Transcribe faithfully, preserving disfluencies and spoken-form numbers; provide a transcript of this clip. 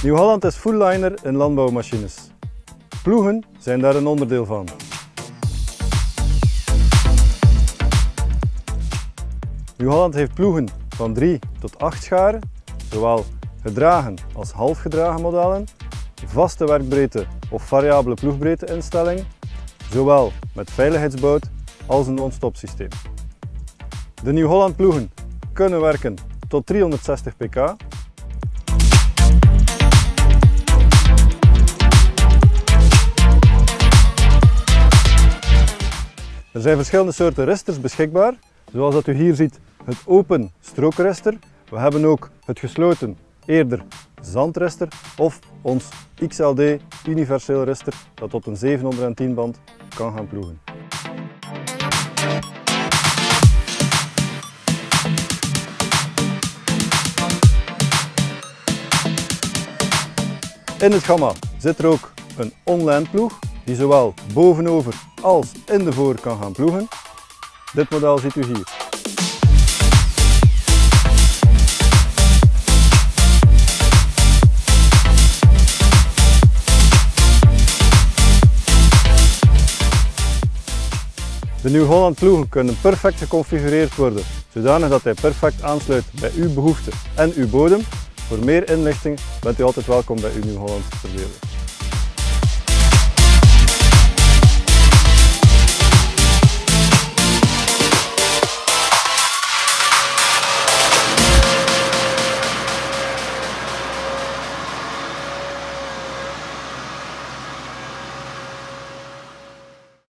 Nieuw-Holland is full-liner in landbouwmachines. Ploegen zijn daar een onderdeel van. Nieuw-Holland heeft ploegen van drie tot acht scharen, zowel gedragen als halfgedragen modellen, vaste werkbreedte of variabele ploegbreedte instelling, zowel met veiligheidsbout als een non-stop systeem. De Nieuw-Holland ploegen kunnen werken tot driehonderdzestig pk. Er zijn verschillende soorten risters beschikbaar, zoals dat u hier ziet het open strookrister. We hebben ook het gesloten, eerder zandrister of ons X L D universeel rister dat tot een zevenhonderdtien band kan gaan ploegen. In het gamma zit er ook een online ploeg die zowel bovenover als in de voor kan gaan ploegen. Dit model ziet u hier. De Nieuw-Holland ploegen kunnen perfect geconfigureerd worden, zodanig dat hij perfect aansluit bij uw behoeften en uw bodem. Voor meer inlichting bent u altijd welkom bij uw Nieuw-Holland verdeler.